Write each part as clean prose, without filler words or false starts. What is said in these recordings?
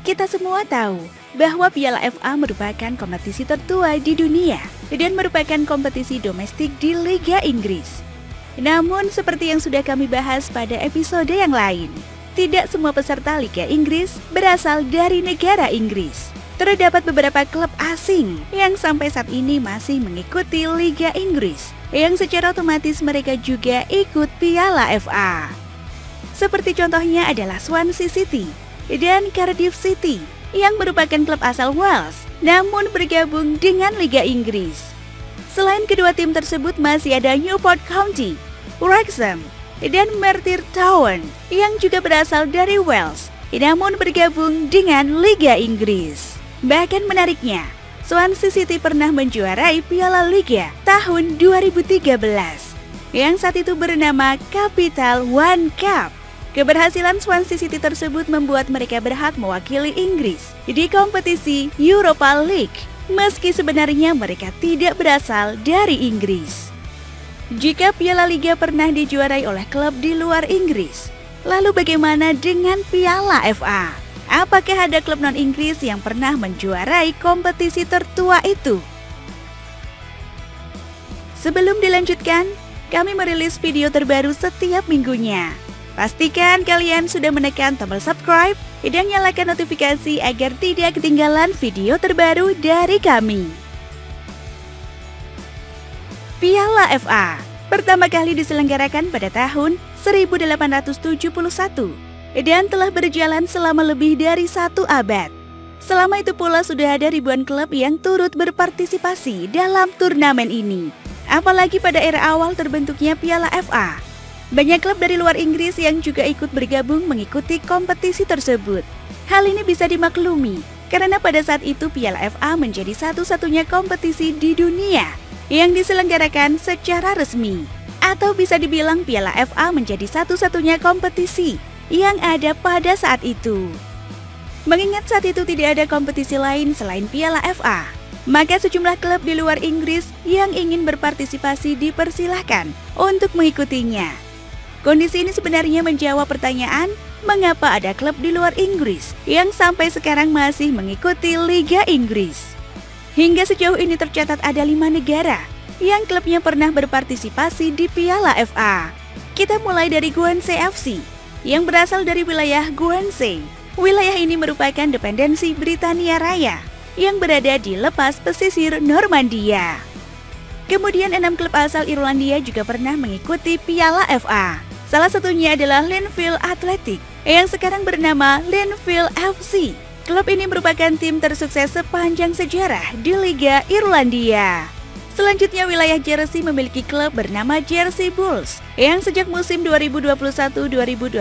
Kita semua tahu bahwa Piala FA merupakan kompetisi tertua di dunia dan merupakan kompetisi domestik di Liga Inggris. Namun seperti yang sudah kami bahas pada episode yang lain, tidak semua peserta Liga Inggris berasal dari negara Inggris. Terdapat beberapa klub asing yang sampai saat ini masih mengikuti Liga Inggris, yang secara otomatis mereka juga ikut Piala FA. Seperti contohnya adalah Swansea City dan Cardiff City yang merupakan klub asal Wales namun bergabung dengan Liga Inggris. Selain kedua tim tersebut masih ada Newport County, Wrexham, dan Merthyr Town yang juga berasal dari Wales namun bergabung dengan Liga Inggris. Bahkan menariknya, Swansea City pernah menjuarai Piala Liga tahun 2013 yang saat itu bernama Capital One Cup. Keberhasilan Swansea City tersebut membuat mereka berhak mewakili Inggris di kompetisi Europa League, meski sebenarnya mereka tidak berasal dari Inggris. Jika Piala Liga pernah dijuarai oleh klub di luar Inggris, lalu bagaimana dengan Piala FA? Apakah ada klub non-Inggris yang pernah menjuarai kompetisi tertua itu? Sebelum dilanjutkan, kami merilis video terbaru setiap minggunya. Pastikan kalian sudah menekan tombol subscribe dan nyalakan notifikasi agar tidak ketinggalan video terbaru dari kami. Piala FA pertama kali diselenggarakan pada tahun 1871 dan telah berjalan selama lebih dari 1 abad. Selama itu pula sudah ada ribuan klub yang turut berpartisipasi dalam turnamen ini. Apalagi pada era awal terbentuknya Piala FA. Banyak klub dari luar Inggris yang juga ikut bergabung mengikuti kompetisi tersebut. Hal ini bisa dimaklumi karena pada saat itu Piala FA menjadi satu-satunya kompetisi di dunia yang diselenggarakan secara resmi. Atau bisa dibilang Piala FA menjadi satu-satunya kompetisi yang ada pada saat itu. Mengingat saat itu tidak ada kompetisi lain selain Piala FA, maka sejumlah klub di luar Inggris yang ingin berpartisipasi dipersilahkan untuk mengikutinya. Kondisi ini sebenarnya menjawab pertanyaan mengapa ada klub di luar Inggris yang sampai sekarang masih mengikuti Liga Inggris. Hingga sejauh ini tercatat ada 5 negara yang klubnya pernah berpartisipasi di Piala FA. Kita mulai dari Guernsey FC yang berasal dari wilayah Guernsey. Wilayah ini merupakan dependensi Britania Raya yang berada di lepas pesisir Normandia. Kemudian 6 klub asal Irlandia juga pernah mengikuti Piala FA. Salah satunya adalah Linfield Athletic yang sekarang bernama Linfield FC. Klub ini merupakan tim tersukses sepanjang sejarah di Liga Irlandia. Selanjutnya wilayah Jersey memiliki klub bernama Jersey Bulls yang sejak musim 2021-2022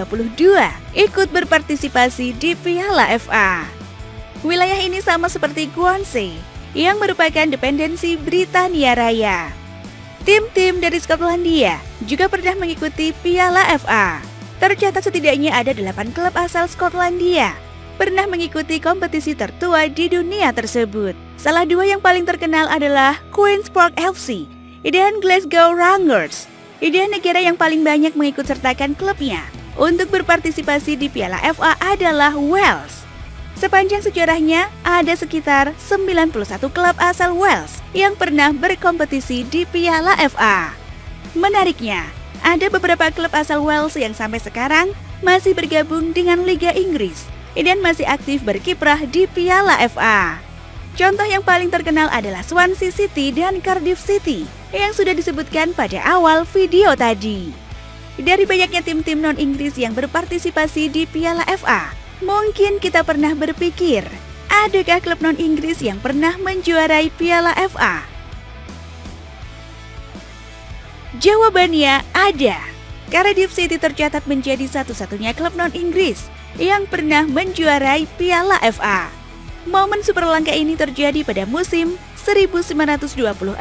ikut berpartisipasi di Piala FA. Wilayah ini sama seperti Guernsey yang merupakan dependensi Britania Raya. Tim-tim dari Skotlandia juga pernah mengikuti Piala FA. Tercatat setidaknya ada 8 klub asal Skotlandia pernah mengikuti kompetisi tertua di dunia tersebut. Salah 2 yang paling terkenal adalah Queen's Park FC dan Glasgow Rangers. Dan negara yang paling banyak mengikut sertakan klubnya untuk berpartisipasi di Piala FA adalah Wales. Sepanjang sejarahnya, ada sekitar 91 klub asal Wales yang pernah berkompetisi di Piala FA. Menariknya, ada beberapa klub asal Wales yang sampai sekarang masih bergabung dengan Liga Inggris dan masih aktif berkiprah di Piala FA. Contoh yang paling terkenal adalah Swansea City dan Cardiff City yang sudah disebutkan pada awal video tadi. Dari banyaknya tim-tim non-Inggris yang berpartisipasi di Piala FA, mungkin kita pernah berpikir, adakah klub non-Inggris yang pernah menjuarai Piala FA? Jawabannya ada. Cardiff City tercatat menjadi satu-satunya klub non-Inggris yang pernah menjuarai Piala FA. Momen super langka ini terjadi pada musim 1926-1927.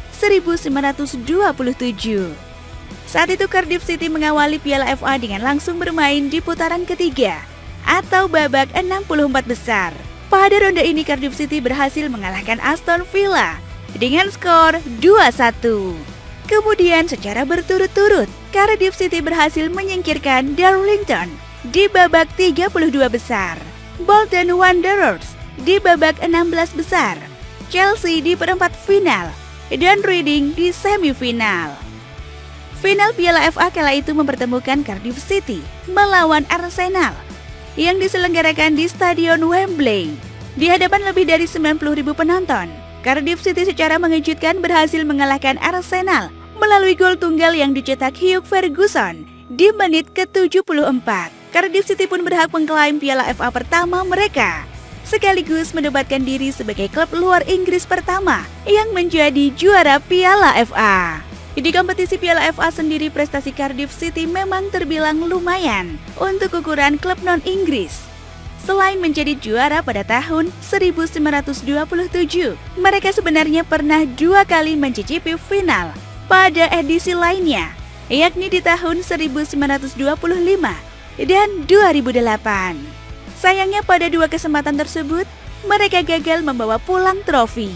Saat itu Cardiff City mengawali Piala FA dengan langsung bermain di putaran ketiga atau babak 64 besar. Pada ronde ini Cardiff City berhasil mengalahkan Aston Villa dengan skor 2-1. Kemudian secara berturut-turut, Cardiff City berhasil menyingkirkan Darlington di babak 32 besar. Bolton Wanderers di babak 16 besar, Chelsea di perempat final, dan Reading di semifinal. Final Piala FA kala itu mempertemukan Cardiff City melawan Arsenal yang diselenggarakan di Stadion Wembley. Di hadapan lebih dari 90.000 penonton, Cardiff City secara mengejutkan berhasil mengalahkan Arsenal melalui gol tunggal yang dicetak Hugh Ferguson di menit ke-74. Cardiff City pun berhak mengklaim Piala FA pertama mereka, sekaligus mendebatkan diri sebagai klub luar Inggris pertama yang menjadi juara Piala FA. Di kompetisi Piala FA sendiri, prestasi Cardiff City memang terbilang lumayan untuk ukuran klub non-Inggris. Selain menjadi juara pada tahun 1927, mereka sebenarnya pernah 2 kali mencicipi final pada edisi lainnya, yakni di tahun 1925 dan 2008. Sayangnya pada 2 kesempatan tersebut, mereka gagal membawa pulang trofi.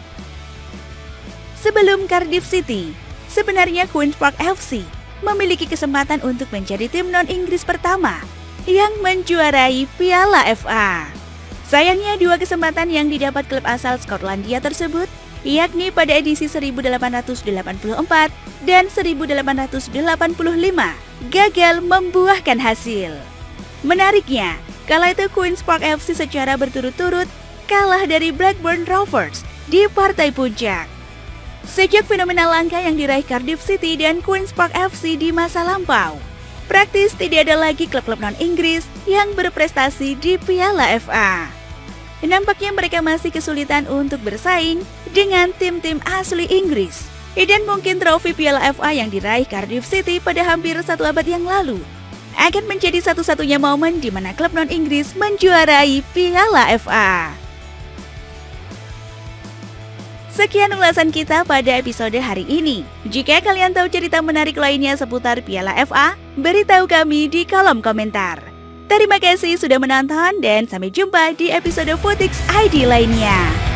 Sebelum Cardiff City, sebenarnya Queen's Park FC memiliki kesempatan untuk menjadi tim non-Inggris pertama yang menjuarai Piala FA. Sayangnya 2 kesempatan yang didapat klub asal Skotlandia tersebut, yakni pada edisi 1884 dan 1885, gagal membuahkan hasil. Menariknya, kala itu Queen's Park FC secara berturut-turut kalah dari Blackburn Rovers di partai puncak. Sejak fenomena langka yang diraih Cardiff City dan Queen's Park FC di masa lampau, praktis tidak ada lagi klub-klub non-Inggris yang berprestasi di Piala FA. Nampaknya mereka masih kesulitan untuk bersaing dengan tim-tim asli Inggris. Dan mungkin trofi Piala FA yang diraih Cardiff City pada hampir 1 abad yang lalu akan menjadi satu-satunya momen di mana klub non-Inggris menjuarai Piala FA. Sekian ulasan kita pada episode hari ini. Jika kalian tahu cerita menarik lainnya seputar Piala FA, beritahu kami di kolom komentar. Terima kasih sudah menonton dan sampai jumpa di episode Futix ID lainnya.